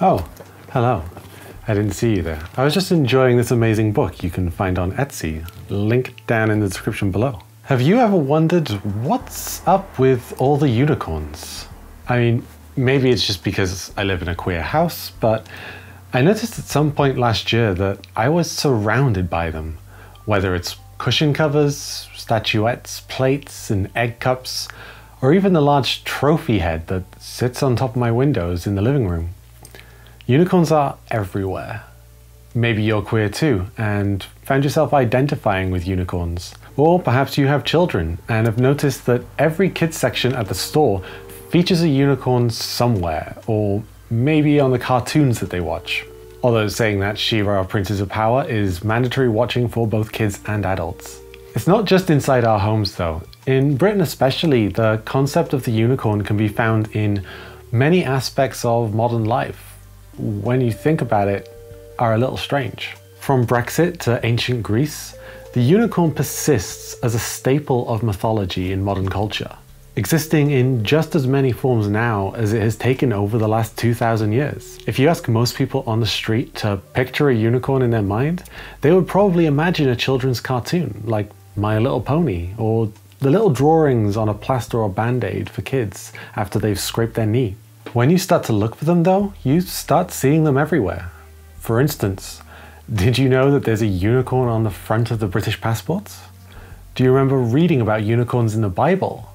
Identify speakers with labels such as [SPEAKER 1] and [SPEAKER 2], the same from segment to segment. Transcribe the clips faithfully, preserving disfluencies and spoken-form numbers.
[SPEAKER 1] Oh, hello. I didn't see you there. I was just enjoying this amazing book you can find on Etsy, link down in the description below. Have you ever wondered what's up with all the unicorns? I mean, maybe it's just because I live in a queer house, but I noticed at some point last year that I was surrounded by them, whether it's cushion covers, statuettes, plates, and egg cups, or even the large trophy head that sits on top of my windows in the living room. Unicorns are everywhere. Maybe you're queer too and found yourself identifying with unicorns. Or perhaps you have children and have noticed that every kids section at the store features a unicorn somewhere, or maybe on the cartoons that they watch. Although saying that She-Ra Princess of Power is mandatory watching for both kids and adults. It's not just inside our homes though. In Britain especially, the concept of the unicorn can be found in many aspects of modern life. When you think about it, are a little strange. From Brexit to ancient Greece, the unicorn persists as a staple of mythology in modern culture, existing in just as many forms now as it has taken over the last two thousand years. If you ask most people on the street to picture a unicorn in their mind, they would probably imagine a children's cartoon like My Little Pony, or the little drawings on a plaster or band-aid for kids after they've scraped their knee. When you start to look for them though, you start seeing them everywhere. For instance, did you know that there's a unicorn on the front of the British passports? Do you remember reading about unicorns in the Bible?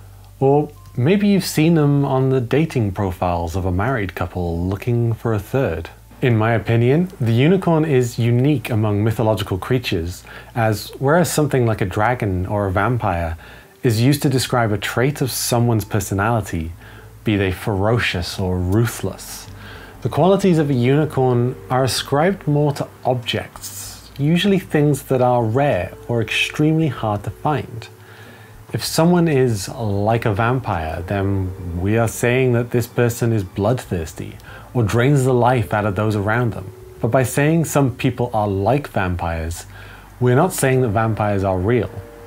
[SPEAKER 1] Or maybe you've seen them on the dating profiles of a married couple looking for a third. In my opinion, the unicorn is unique among mythological creatures, as whereas something like a dragon or a vampire is used to describe a trait of someone's personality, be they ferocious or ruthless, the qualities of a unicorn are ascribed more to objects, usually things that are rare or extremely hard to find. If someone is like a vampire, then we are saying that this person is bloodthirsty or drains the life out of those around them. But by saying some people are like vampires, we're not saying that vampires are real.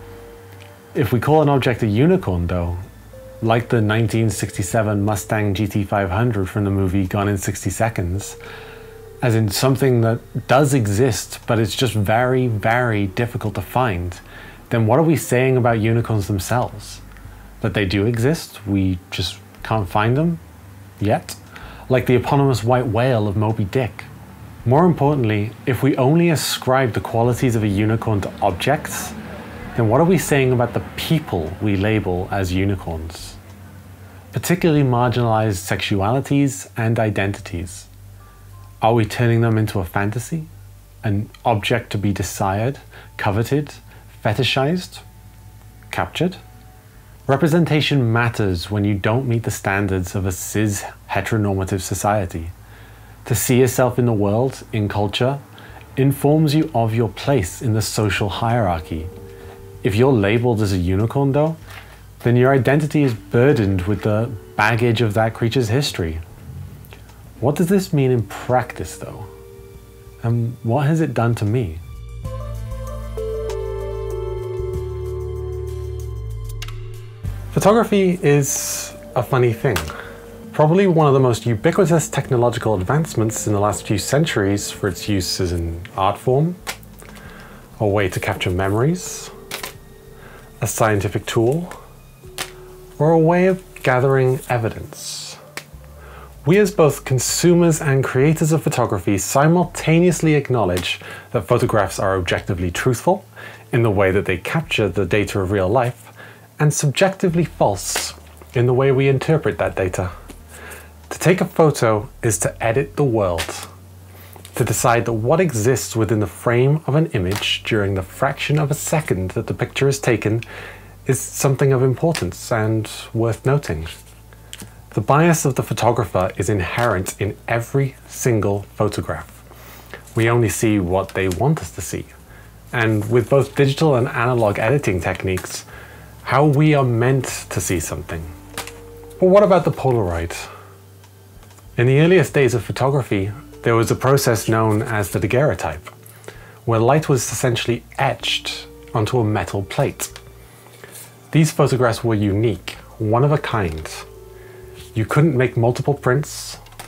[SPEAKER 1] If we call an object a unicorn though, like the nineteen sixty-seven Mustang G T five hundred from the movie Gone in sixty seconds, as in something that does exist but it's just very, very difficult to find, then what are we saying about unicorns themselves? That they do exist, we just can't find them yet? Like the eponymous white whale of Moby Dick. More importantly, if we only ascribe the qualities of a unicorn to objects, then what are we saying about the people we label as unicorns? Particularly marginalized sexualities and identities. Are we turning them into a fantasy? An object to be desired, coveted, fetishized, captured? Representation matters when you don't meet the standards of a cis heteronormative society. To see yourself in the world, in culture, informs you of your place in the social hierarchy. If you're labeled as a unicorn though, then your identity is burdened with the baggage of that creature's history. What does this mean in practice though? And what has it done to me? Photography is a funny thing. Probably one of the most ubiquitous technological advancements in the last few centuries for its use as an art form, a way to capture memories, a scientific tool, or a way of gathering evidence. We as both consumers and creators of photography simultaneously acknowledge that photographs are objectively truthful in the way that they capture the data of real life, and subjectively false in the way we interpret that data. To take a photo is to edit the world, to decide that what exists within the frame of an image during the fraction of a second that the picture is taken is something of importance and worth noting. The bias of the photographer is inherent in every single photograph. We only see what they want us to see. And with both digital and analog editing techniques, how we are meant to see something. But what about the Polaroid? In the earliest days of photography, there was a process known as the daguerreotype, where light was essentially etched onto a metal plate. These photographs were unique, one of a kind. You couldn't make multiple prints,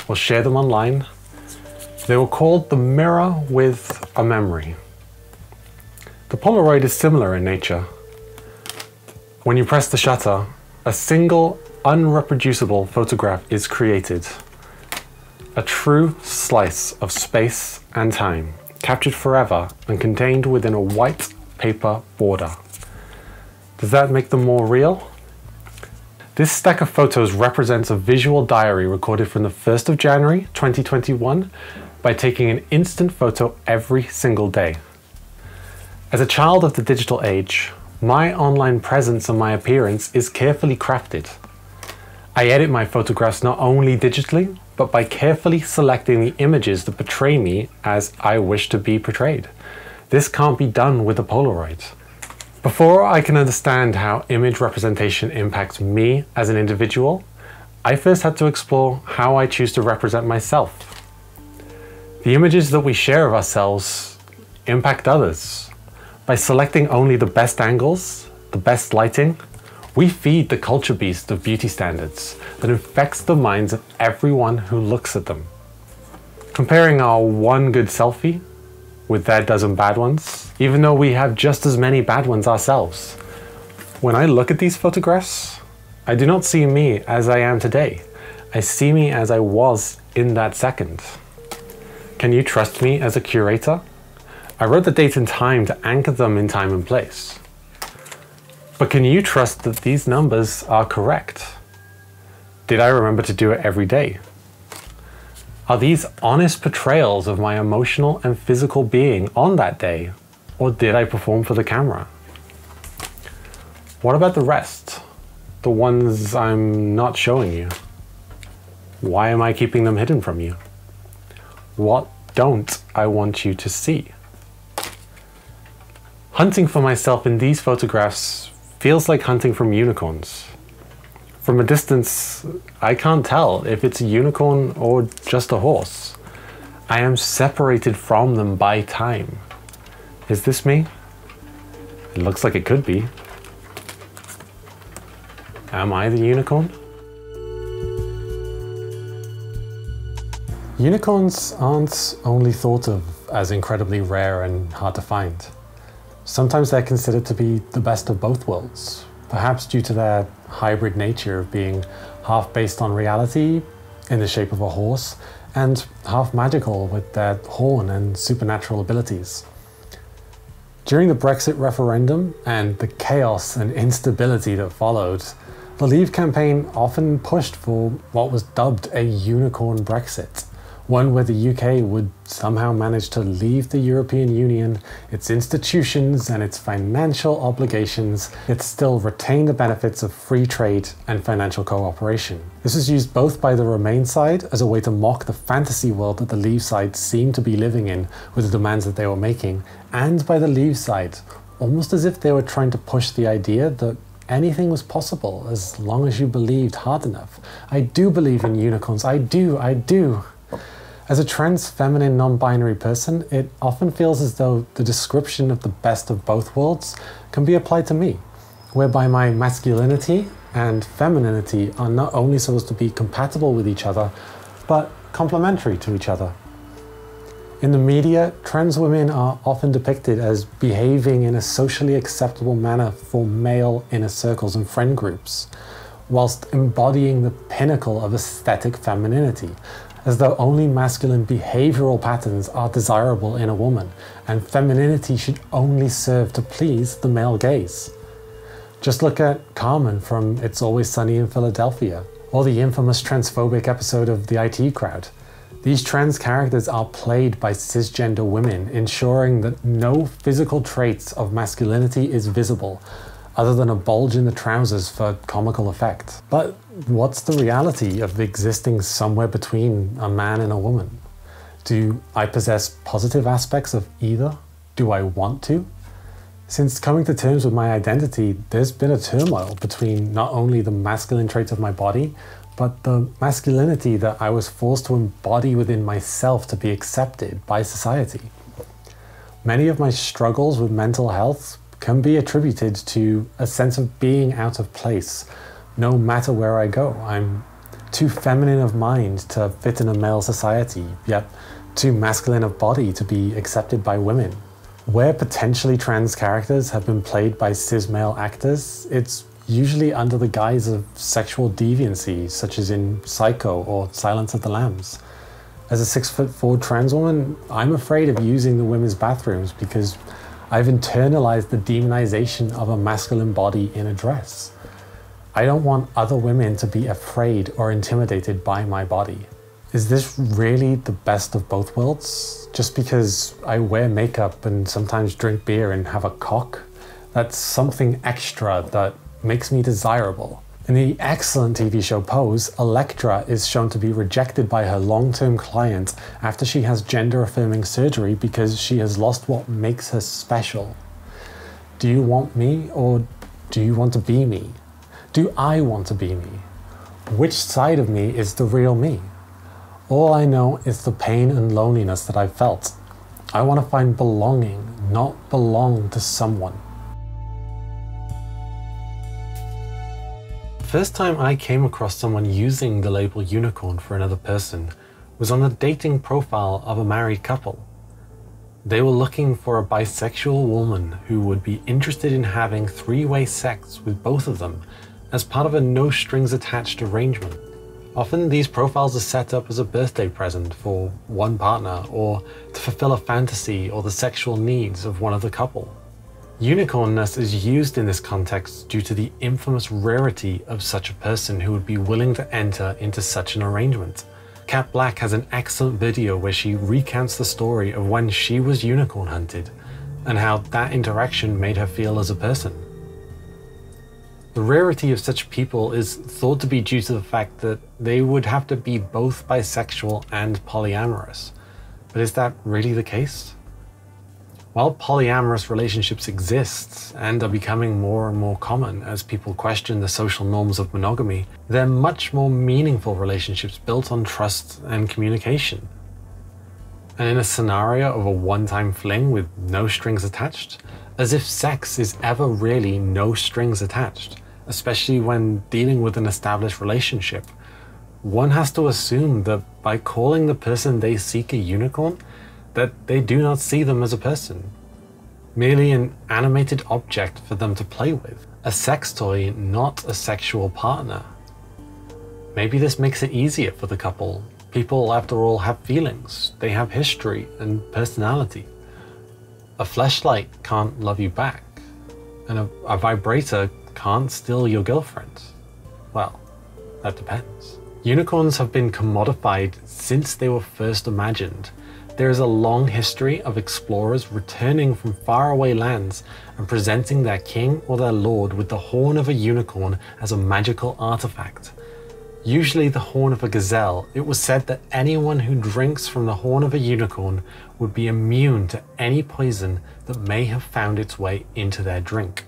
[SPEAKER 1] or share them online. They were called the mirror with a memory. The Polaroid is similar in nature. When you press the shutter, a single unreproducible photograph is created. A true slice of space and time, captured forever and contained within a white paper border. Does that make them more real? This stack of photos represents a visual diary recorded from the first of January twenty twenty-one by taking an instant photo every single day. As a child of the digital age, my online presence and my appearance is carefully crafted. I edit my photographs not only digitally, but by carefully selecting the images that portray me as I wish to be portrayed. This can't be done with a Polaroid. Before I can understand how image representation impacts me as an individual, I first had to explore how I choose to represent myself. The images that we share of ourselves impact others. By selecting only the best angles, the best lighting, we feed the culture beast of beauty standards that infects the minds of everyone who looks at them. Comparing our one good selfie with their dozen bad ones, even though we have just as many bad ones ourselves. When I look at these photographs, I do not see me as I am today. I see me as I was in that second. Can you trust me as a curator? I wrote the date and time to anchor them in time and place. But can you trust that these numbers are correct? Did I remember to do it every day? Are these honest portrayals of my emotional and physical being on that day, or did I perform for the camera? What about the rest? The ones I'm not showing you? Why am I keeping them hidden from you? What don't I want you to see? Hunting for myself in these photographs feels like hunting from unicorns. From a distance, I can't tell if it's a unicorn or just a horse. I am separated from them by time. Is this me? It looks like it could be. Am I the unicorn? Unicorns aren't only thought of as incredibly rare and hard to find. Sometimes they're considered to be the best of both worlds, perhaps due to their hybrid nature of being half based on reality in the shape of a horse and half magical with their horn and supernatural abilities. During the Brexit referendum and the chaos and instability that followed, the Leave campaign often pushed for what was dubbed a unicorn Brexit, one where the U K would somehow manage to leave the European Union, its institutions and its financial obligations, yet still retain the benefits of free trade and financial cooperation. This was used both by the Remain side as a way to mock the fantasy world that the Leave side seemed to be living in with the demands that they were making, and by the Leave side, almost as if they were trying to push the idea that anything was possible as long as you believed hard enough. I do believe in unicorns, I do, I do. As a trans feminine non-binary person, it often feels as though the description of the best of both worlds can be applied to me, whereby my masculinity and femininity are not only supposed to be compatible with each other, but complementary to each other. In the media, trans women are often depicted as behaving in a socially acceptable manner for male inner circles and friend groups, whilst embodying the pinnacle of aesthetic femininity, as though only masculine behavioral patterns are desirable in a woman, and femininity should only serve to please the male gaze. Just look at Carmen from It's Always Sunny in Philadelphia, or the infamous transphobic episode of The I T Crowd. These trans characters are played by cisgender women, ensuring that no physical traits of masculinity is visible, other than a bulge in the trousers for comical effect. But what's the reality of existing somewhere between a man and a woman? Do I possess positive aspects of either? Do I want to? Since coming to terms with my identity, there's been a turmoil between not only the masculine traits of my body, but the masculinity that I was forced to embody within myself to be accepted by society. Many of my struggles with mental health can be attributed to a sense of being out of place. No matter where I go, I'm too feminine of mind to fit in a male society, yet too masculine of body to be accepted by women. Where potentially trans characters have been played by cis male actors, it's usually under the guise of sexual deviancy, such as in Psycho or Silence of the Lambs. As a six foot four trans woman, I'm afraid of using the women's bathrooms because I've internalized the demonization of a masculine body in a dress. I don't want other women to be afraid or intimidated by my body. Is this really the best of both worlds? Just because I wear makeup and sometimes drink beer and have a cock? That's something extra that makes me desirable. In the excellent T V show Pose, Elektra is shown to be rejected by her long-term client after she has gender-affirming surgery because she has lost what makes her special. Do you want me, or do you want to be me? Do I want to be me? Which side of me is the real me? All I know is the pain and loneliness that I've felt. I want to find belonging, not belong to someone. The first time I came across someone using the label unicorn for another person was on the dating profile of a married couple. They were looking for a bisexual woman who would be interested in having three-way sex with both of them as part of a no-strings-attached arrangement. Often these profiles are set up as a birthday present for one partner or to fulfill a fantasy or the sexual needs of one of the couple. Unicornness is used in this context due to the infamous rarity of such a person who would be willing to enter into such an arrangement. Kat Black has an excellent video where she recounts the story of when she was unicorn hunted and how that interaction made her feel as a person. The rarity of such people is thought to be due to the fact that they would have to be both bisexual and polyamorous. But is that really the case? While polyamorous relationships exist and are becoming more and more common as people question the social norms of monogamy, they're much more meaningful relationships built on trust and communication. And in a scenario of a one-time fling with no strings attached, as if sex is ever really no strings attached, especially when dealing with an established relationship, one has to assume that by calling the person they seek a unicorn, that they do not see them as a person, merely an animated object for them to play with, a sex toy, not a sexual partner. Maybe this makes it easier for the couple. People, after all, have feelings, they have history and personality. A fleshlight can't love you back, and a, a vibrator can't steal your girlfriend. Well, that depends. Unicorns have been commodified since they were first imagined. There is a long history of explorers returning from faraway lands and presenting their king or their lord with the horn of a unicorn as a magical artifact. Usually the horn of a gazelle, it was said that anyone who drinks from the horn of a unicorn would be immune to any poison that may have found its way into their drink.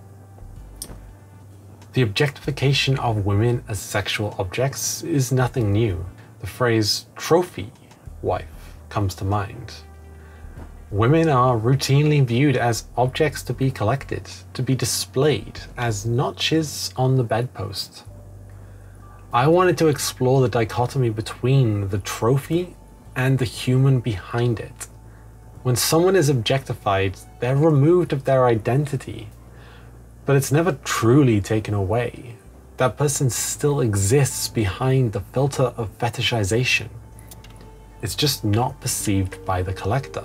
[SPEAKER 1] The objectification of women as sexual objects is nothing new. The phrase trophy wife comes to mind. Women are routinely viewed as objects to be collected, to be displayed as notches on the bedpost. I wanted to explore the dichotomy between the trophy and the human behind it. When someone is objectified, they're removed of their identity, but it's never truly taken away. That person still exists behind the filter of fetishization. It's just not perceived by the collector.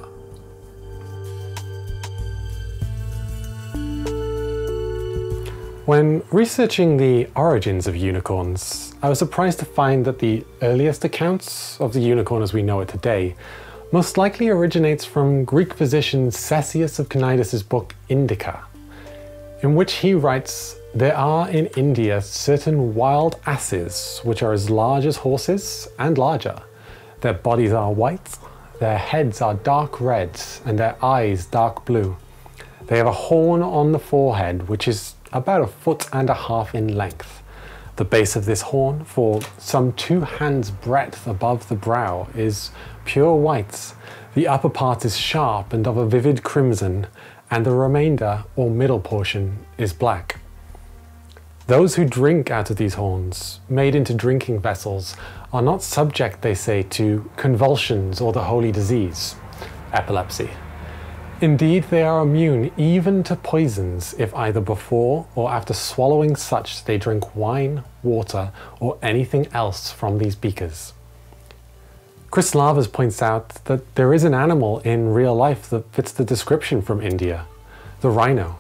[SPEAKER 1] When researching the origins of unicorns, I was surprised to find that the earliest accounts of the unicorn as we know it today most likely originates from Greek physician Ctesias of Cnidus' book Indica, in which he writes, "There are in India certain wild asses which are as large as horses and larger. Their bodies are white, their heads are dark red, and their eyes dark blue. They have a horn on the forehead which is about a foot and a half in length. The base of this horn, for some two hands' breadth above the brow, is pure white. The upper part is sharp and of a vivid crimson, and the remainder, or middle portion, is black. Those who drink out of these horns, made into drinking vessels, are not subject, they say, to convulsions or the holy disease, epilepsy. Indeed, they are immune even to poisons if either before or after swallowing such they drink wine, water, or anything else from these beakers. Chris Lavers points out that there is an animal in real life that fits the description from India, the rhino.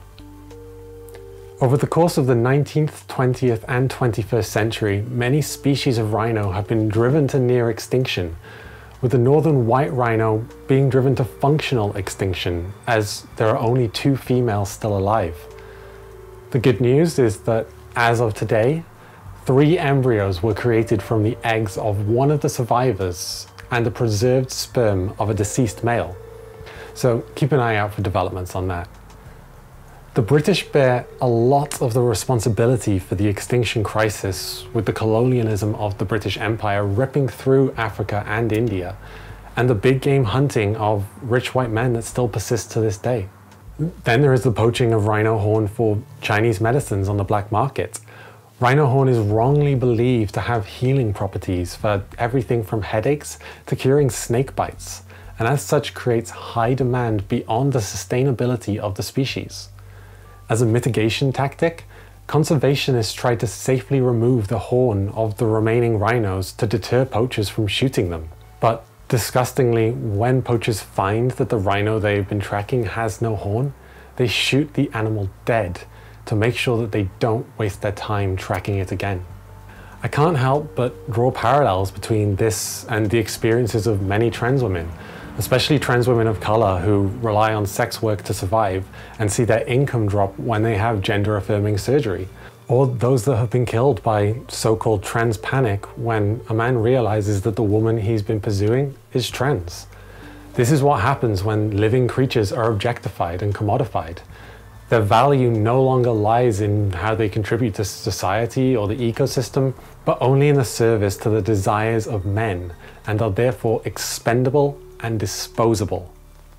[SPEAKER 1] Over the course of the nineteenth, twentieth, and twenty-first century, many species of rhino have been driven to near extinction, with the northern white rhino being driven to functional extinction, as there are only two females still alive. The good news is that, as of today, three embryos were created from the eggs of one of the survivors and the preserved sperm of a deceased male. So keep an eye out for developments on that. The British bear a lot of the responsibility for the extinction crisis, with the colonialism of the British Empire ripping through Africa and India, and the big game hunting of rich white men that still persists to this day. Then there is the poaching of rhino horn for Chinese medicines on the black market. Rhino horn is wrongly believed to have healing properties for everything from headaches to curing snake bites, and as such creates high demand beyond the sustainability of the species. As a mitigation tactic, conservationists tried to safely remove the horn of the remaining rhinos to deter poachers from shooting them. But disgustingly, when poachers find that the rhino they've been tracking has no horn, they shoot the animal dead to make sure that they don't waste their time tracking it again. I can't help but draw parallels between this and the experiences of many trans women, especially trans women of color who rely on sex work to survive and see their income drop when they have gender-affirming surgery, or those that have been killed by so-called trans panic when a man realizes that the woman he's been pursuing is trans. This is what happens when living creatures are objectified and commodified. Their value no longer lies in how they contribute to society or the ecosystem, but only in the service to the desires of men, and are therefore expendable and disposable.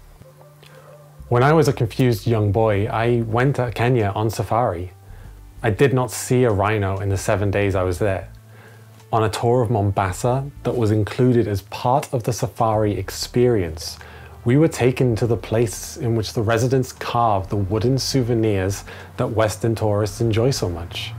[SPEAKER 1] When I was a confused young boy, I went to Kenya on safari. I did not see a rhino in the seven days I was there. On a tour of Mombasa that was included as part of the safari experience, we were taken to the place in which the residents carved the wooden souvenirs that Western tourists enjoy so much.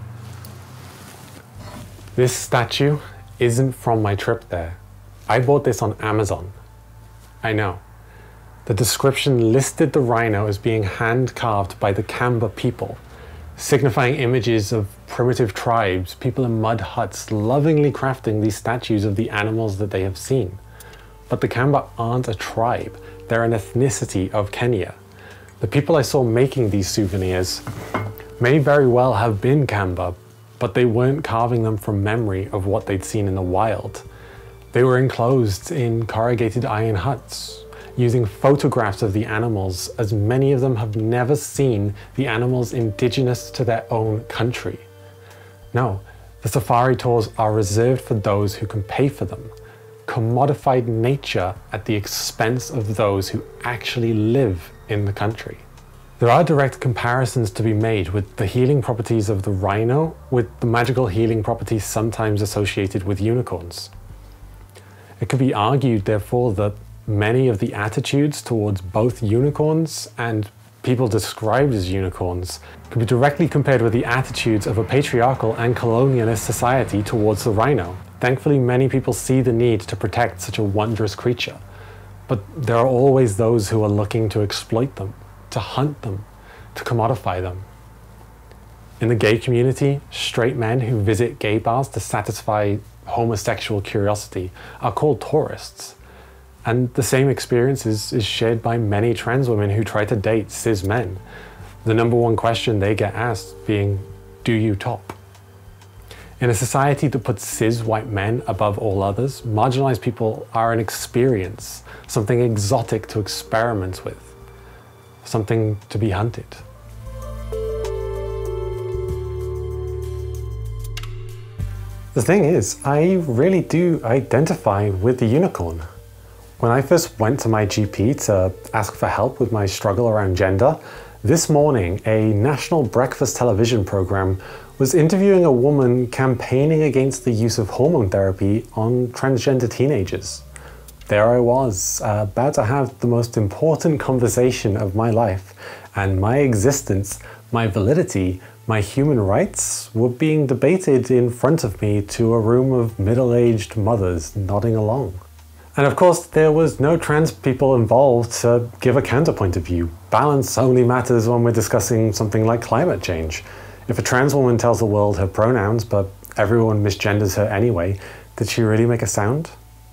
[SPEAKER 1] This statue isn't from my trip there. I bought this on Amazon. I know. The description listed the rhino as being hand-carved by the Kamba people, signifying images of primitive tribes, people in mud huts, lovingly crafting these statues of the animals that they have seen. But the Kamba aren't a tribe, they're an ethnicity of Kenya. The people I saw making these souvenirs may very well have been Kamba, but they weren't carving them from memory of what they'd seen in the wild. They were enclosed in corrugated iron huts, using photographs of the animals, as many of them have never seen the animals indigenous to their own country. No, the safari tours are reserved for those who can pay for them. Commodified nature at the expense of those who actually live in the country. There are direct comparisons to be made with the healing properties of the rhino with the magical healing properties sometimes associated with unicorns. It could be argued, therefore, that many of the attitudes towards both unicorns and people described as unicorns can be directly compared with the attitudes of a patriarchal and colonialist society towards the rhino. Thankfully, many people see the need to protect such a wondrous creature, but there are always those who are looking to exploit them, to hunt them, to commodify them. In the gay community, straight men who visit gay bars to satisfy homosexual curiosity are called tourists. And the same experience is, is shared by many trans women who try to date cis men. The number one question they get asked being, do you top? In a society that puts cis white men above all others, marginalized people are an experience, something exotic to experiment with, something to be hunted. The thing is, I really do identify with the unicorn. When I first went to my G P to ask for help with my struggle around gender, this morning a national breakfast television program was interviewing a woman campaigning against the use of hormone therapy on transgender teenagers. There I was, uh, about to have the most important conversation of my life, and my existence, my validity, my human rights were being debated in front of me to a room of middle-aged mothers nodding along. And of course, there was no trans people involved to give a counterpoint of view. Balance only matters when we're discussing something like climate change. If a trans woman tells the world her pronouns, but everyone misgenders her anyway, did she really make a sound?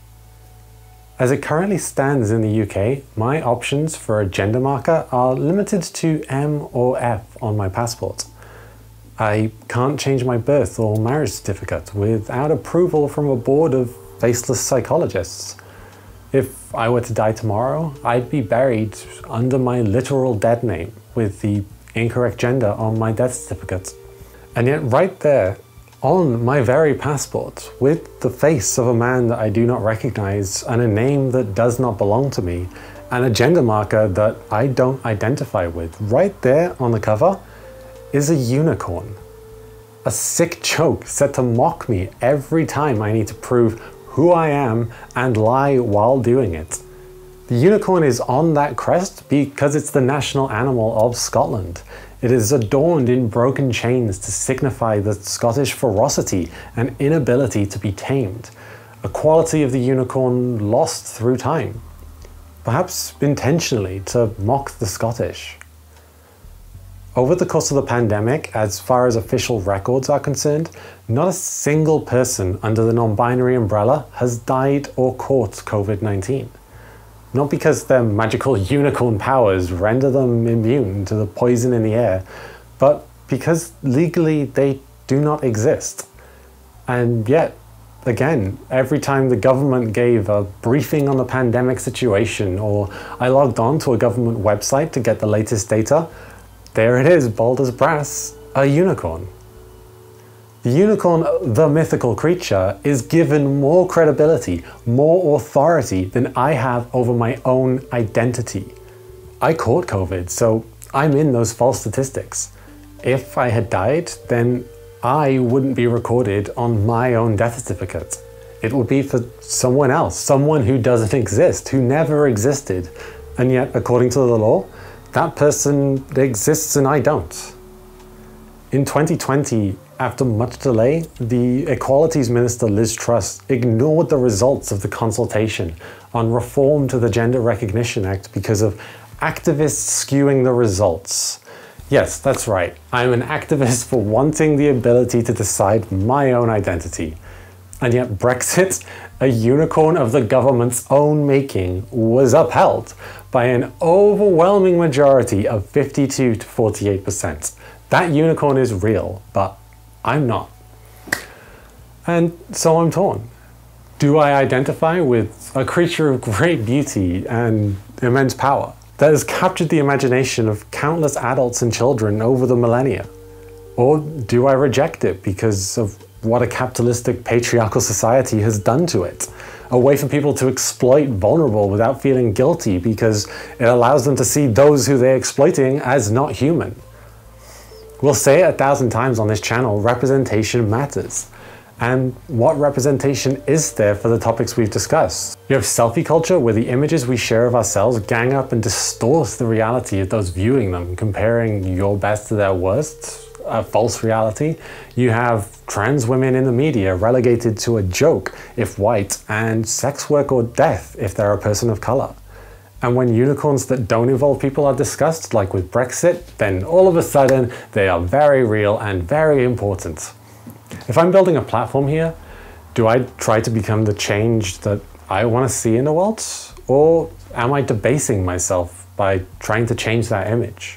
[SPEAKER 1] As it currently stands in the U K, my options for a gender marker are limited to M or F on my passport. I can't change my birth or marriage certificate without approval from a board of faceless psychologists. If I were to die tomorrow, I'd be buried under my literal dead name with the incorrect gender on my death certificate. And yet right there, on my very passport, with the face of a man that I do not recognize and a name that does not belong to me, and a gender marker that I don't identify with, right there on the cover is a unicorn. A sick joke set to mock me every time I need to prove who I am and lie while doing it. The unicorn is on that crest because it's the national animal of Scotland. It is adorned in broken chains to signify the Scottish ferocity and inability to be tamed, a quality of the unicorn lost through time, perhaps intentionally to mock the Scottish. Over the course of the pandemic, as far as official records are concerned, not a single person under the non-binary umbrella has died or caught COVID nineteen. Not because their magical unicorn powers render them immune to the poison in the air, but because legally they do not exist. And yet, again, every time the government gave a briefing on the pandemic situation, or I logged on to a government website to get the latest data, there it is, bold as brass, a unicorn. The unicorn, the mythical creature, is given more credibility, more authority than I have over my own identity. I caught COVID, so I'm in those false statistics. If I had died, then I wouldn't be recorded on my own death certificate. It would be for someone else, someone who doesn't exist, who never existed. And yet, according to the law, that person exists and I don't. In twenty twenty, after much delay, the Equalities Minister Liz Truss ignored the results of the consultation on reform to the Gender Recognition Act because of activists skewing the results. Yes, that's right. I'm an activist for wanting the ability to decide my own identity. And yet Brexit, a unicorn of the government's own making, was upheld by an overwhelming majority of fifty-two to forty-eight percent. That unicorn is real, but I'm not. And so I'm torn. Do I identify with a creature of great beauty and immense power that has captured the imagination of countless adults and children over the millennia? Or do I reject it because of what a capitalistic patriarchal society has done to it? A way for people to exploit vulnerable without feeling guilty because it allows them to see those who they're exploiting as not human. We'll say it a thousand times on this channel, representation matters. And what representation is there for the topics we've discussed? You have selfie culture, where the images we share of ourselves gang up and distort the reality of those viewing them, comparing your best to their worst, a false reality. You have trans women in the media relegated to a joke if white, and sex work or death if they're a person of color. And when unicorns that don't involve people are discussed, like with Brexit, then all of a sudden they are very real and very important. If I'm building a platform here, do I try to become the change that I want to see in the world? Or am I debasing myself by trying to change that image?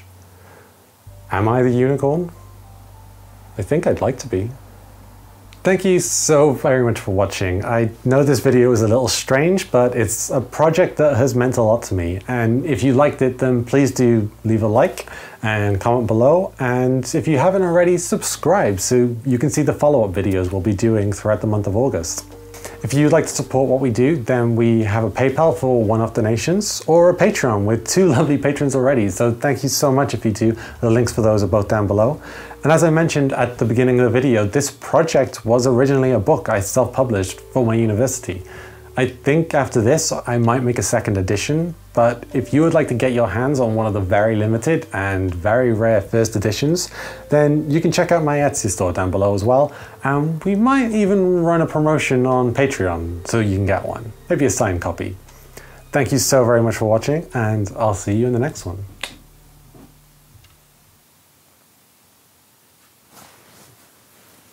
[SPEAKER 1] Am I the unicorn? I think I'd like to be. Thank you so very much for watching. I know this video is a little strange, but it's a project that has meant a lot to me. And if you liked it, then please do leave a like and comment below. And if you haven't already, subscribe so you can see the follow-up videos we'll be doing throughout the month of August. If you'd like to support what we do, then we have a PayPal for one-off donations or a Patreon with two lovely patrons already. So thank you so much if you do. The links for those are both down below. And as I mentioned at the beginning of the video, this project was originally a book I self-published for my university. I think after this, I might make a second edition, but if you would like to get your hands on one of the very limited and very rare first editions, then you can check out my Etsy store down below as well, and we might even run a promotion on Patreon so you can get one, maybe a signed copy. Thank you so very much for watching, and I'll see you in the next one.